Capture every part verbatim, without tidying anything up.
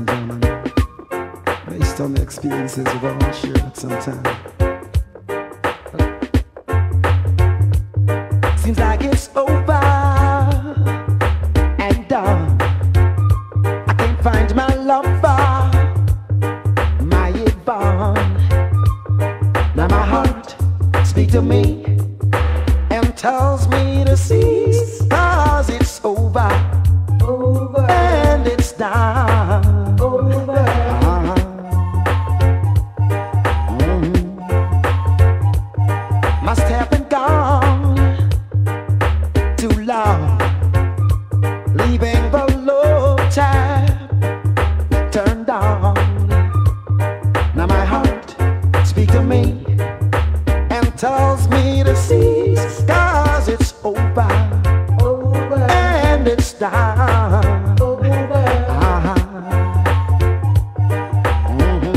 and gentlemen, based on the experiences we've all shared at some time. Seems like it's over and done. I can't find my lover, my Yvonne. Now my heart speaks to me and tells me to cease, 'cause it's over, over, and it's done, over. Uh-huh. Mm-hmm. Must have been gone too long, leaving the love tap turned on. Now my heart speaks to me and tells me to cease, 'cause it's over, over, and it's done, over. Uh-huh. Mm-hmm.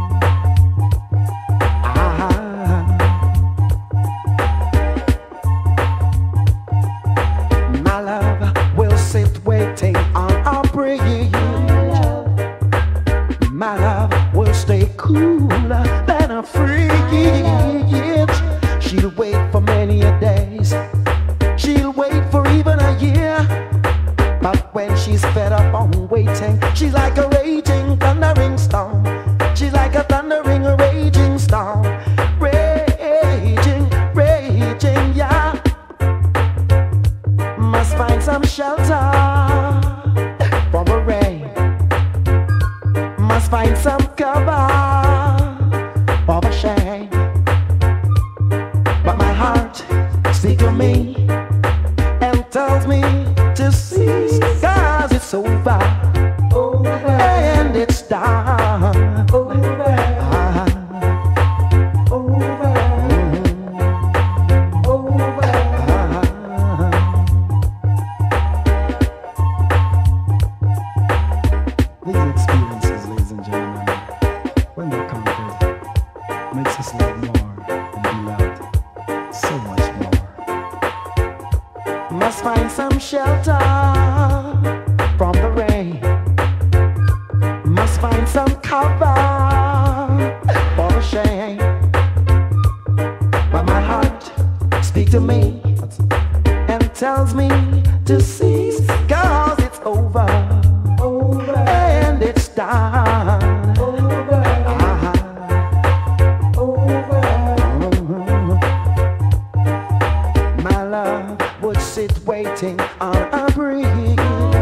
Uh-huh. My love will sit waiting on our bridge. My love will stay cooler than a fridge. She'll wait for many a days, she'll wait for even a year. But when she's fed up on waiting, she's like a raging, thundering storm. She's like a thundering, raging storm. Raging, raging, yeah. Must find some shelter from the rain. Must find some cover for the shame. But my heart speaks to me and tells me to cease, 'cause it's over, over, and it's done, over. Uh-huh. Over, mm-hmm. Over. Uh-huh. These experiences, ladies and gentlemen, when they're conquered, makes us love more and be loved so much more. Must find some shelter from the rain. Must find some cover for the shame. But my heart speaks to me and tells me to cease, 'cause it's over, over, and it's done, over. Uh-huh. Over. Mm-hmm. My love would sit waiting on a bridge.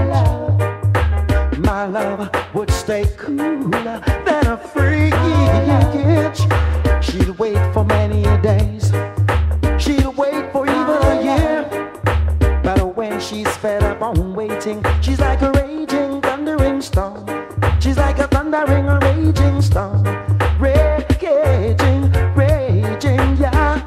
My love would stay cooler than a fridge. She'd wait for many days, she'd wait for even a year. But when she's fed up on waiting, she's like a raging, thundering storm. She's like a thundering, raging storm. Raging, raging, yeah.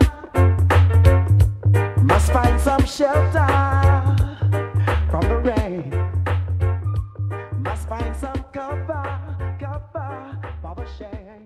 Must find some shelter from the rain. Must find some cover, cover for the shame.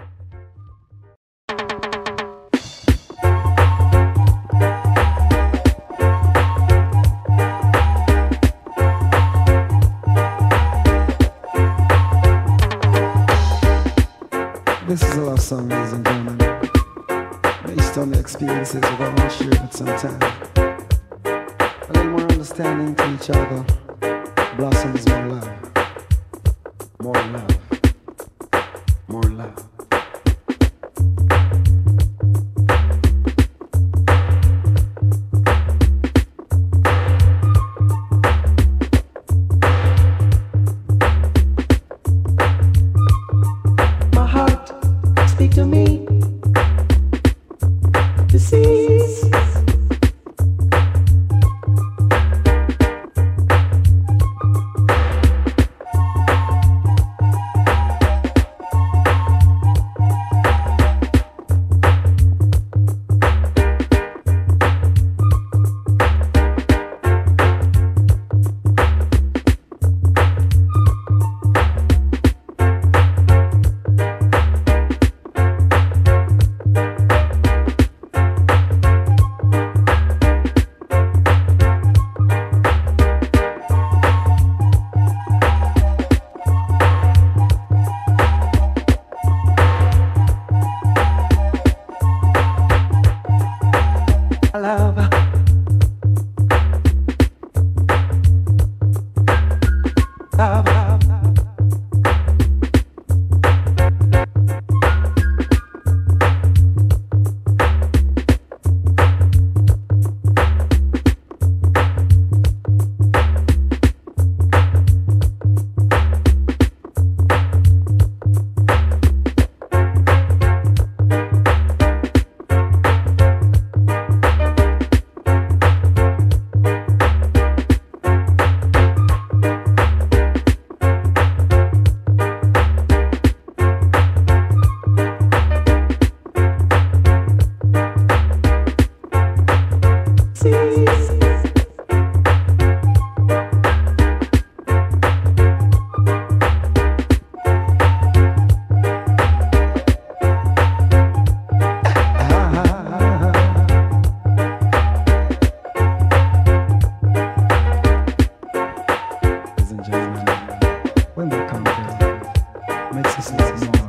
This is a love song, ladies and gentlemen, based on the experiences we've all shared at some time. A little more understanding to each other blossoms more love, more love, more love. My heart speak to me to cease. makes us listen more.